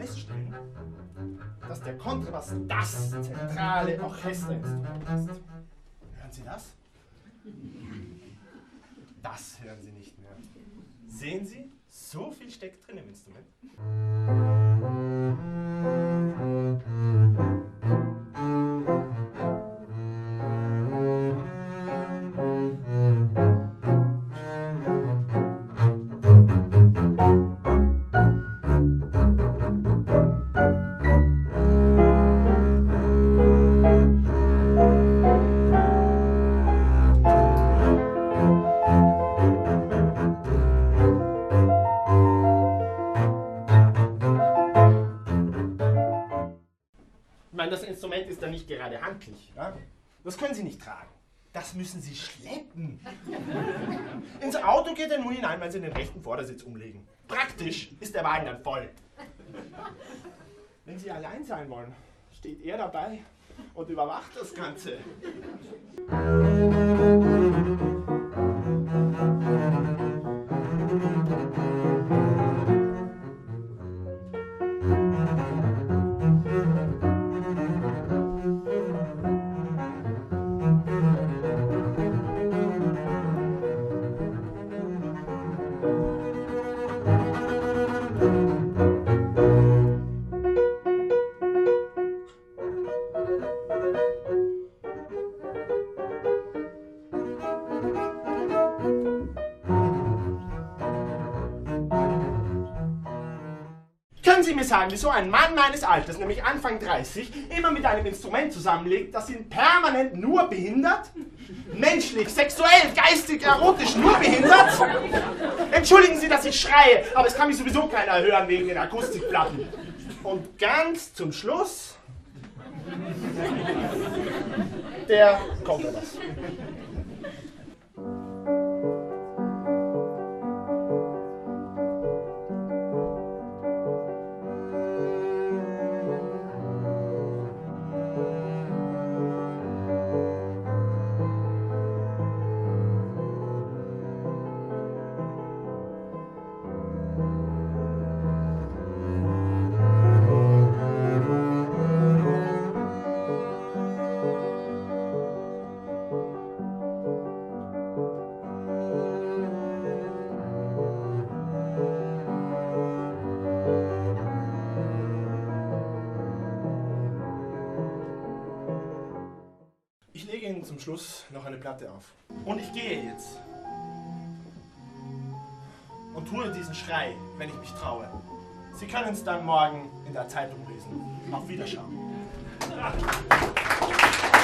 feststellen, dass der Kontrabass das zentrale Orchesterinstrument ist. Hören Sie das? Das hören Sie nicht mehr. Sehen Sie, so viel steckt drin im Instrument. Ich meine, das Instrument ist ja nicht gerade handlich. Ja? Das können Sie nicht tragen. Das müssen Sie schleppen. Ins Auto geht er nur hinein, wenn Sie den rechten Vordersitz umlegen. Praktisch ist der Wagen dann voll. Wenn Sie allein sein wollen, steht er dabei und überwacht das Ganze. Können Sie mir sagen, wieso ein Mann meines Alters, nämlich Anfang 30, immer mit einem Instrument zusammenlegt, das ihn permanent nur behindert? Menschlich, sexuell, geistig, erotisch nur behindert? Entschuldigen Sie, dass ich schreie, aber es kann mich sowieso keiner hören wegen den Akustikplatten. Und ganz zum Schluss der Kontrabass. Ich lege Ihnen zum Schluss noch eine Platte auf. Und ich gehe jetzt. Und tue diesen Schrei, wenn ich mich traue. Sie können es dann morgen in der Zeitung lesen. Auf Wiederschauen.